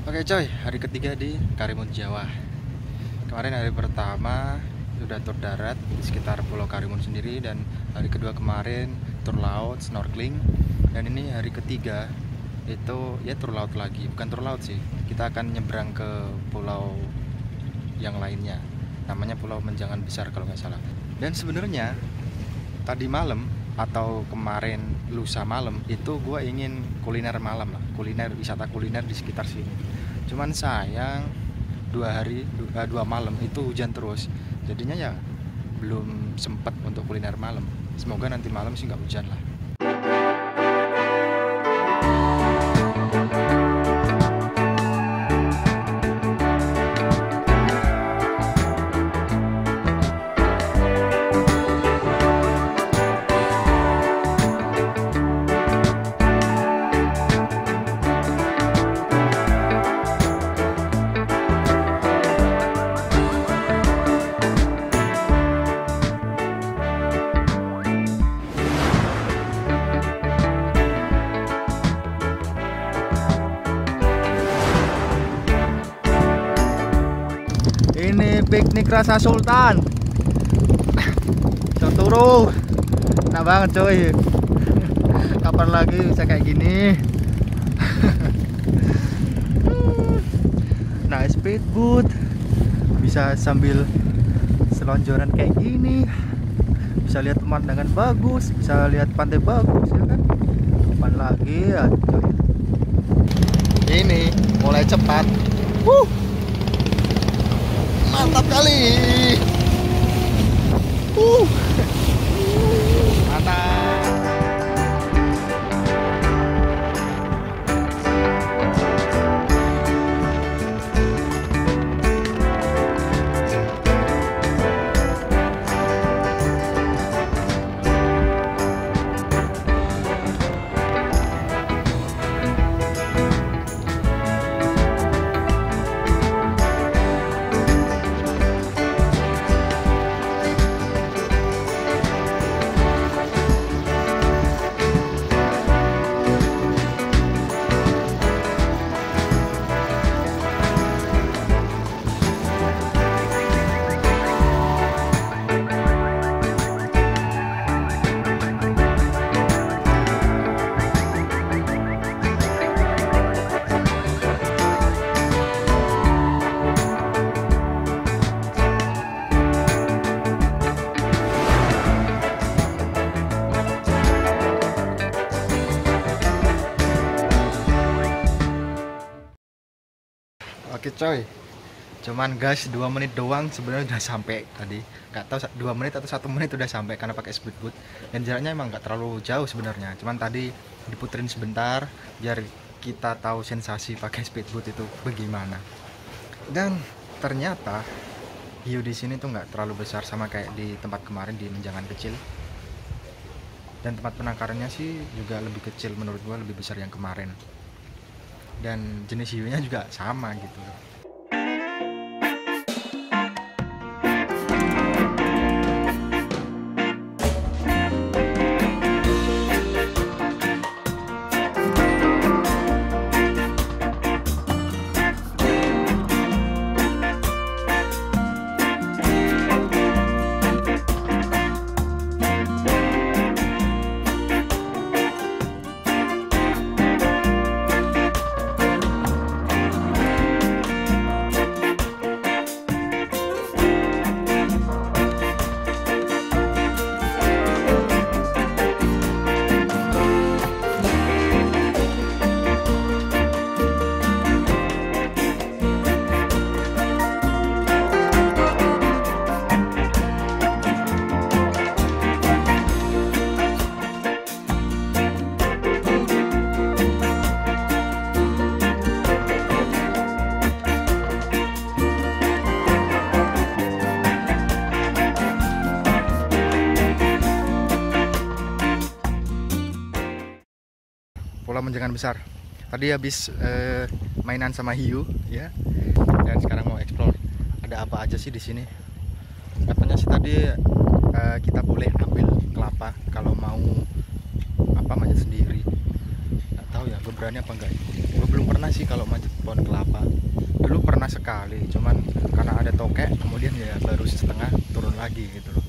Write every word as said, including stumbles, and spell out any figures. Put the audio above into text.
Oke coy, hari ketiga di Karimun Jawa. Kemarin hari pertama sudah tur darat di sekitar Pulau Karimun sendiri, dan hari kedua kemarin tur laut, snorkeling. Dan ini hari ketiga itu ya tur laut lagi, bukan tur laut sih. Kita akan nyebrang ke pulau yang lainnya. Namanya Pulau Menjangan Besar kalau nggak salah. Dan sebenarnya tadi malam atau kemarin lusa malam itu gue ingin kuliner malam lah, kuliner wisata kuliner di sekitar sini. Cuman sayang dua hari dua, dua malam itu hujan terus, jadinya ya belum sempat untuk kuliner malam. Semoga nanti malam sih nggak hujan lah. Ini piknik rasa sultan. So turu. Enak banget coy. Kapan lagi bisa kayak gini? Naik speedboat. Bisa sambil selonjoran kayak gini. Bisa lihat pemandangan bagus, bisa lihat pantai bagus ya kan? Kapan lagi ya coy? Ini mulai cepat. Wuh. Mantap kali. Uh. Mantap. Oke coy, cuman gas dua menit doang sebenarnya udah sampai tadi. Nggak tahu dua menit atau satu menit udah sampai karena pakai speedboat. Dan jaraknya emang nggak terlalu jauh sebenarnya. Cuman tadi diputerin sebentar biar kita tahu sensasi pakai speedboat itu bagaimana. Dan ternyata hiu di sini tuh nggak terlalu besar sama kayak di tempat kemarin di Menjangan kecil. Dan tempat penangkarannya sih juga lebih kecil, menurut gua lebih besar yang kemarin. Dan jenis hiunya juga sama gitu. Pulau Menjangan Besar. Tadi habis eh, mainan sama hiu ya. Dan sekarang mau explore. Ada apa aja sih di sini? Katanya sih tadi eh, kita boleh ambil kelapa kalau mau apa manjat sendiri. Nggak tahu ya, gue berani apa enggak. Gue belum belum pernah sih kalau manjat pohon kelapa. Dulu pernah sekali, cuman karena ada tokek kemudian ya baru setengah turun lagi gitu loh.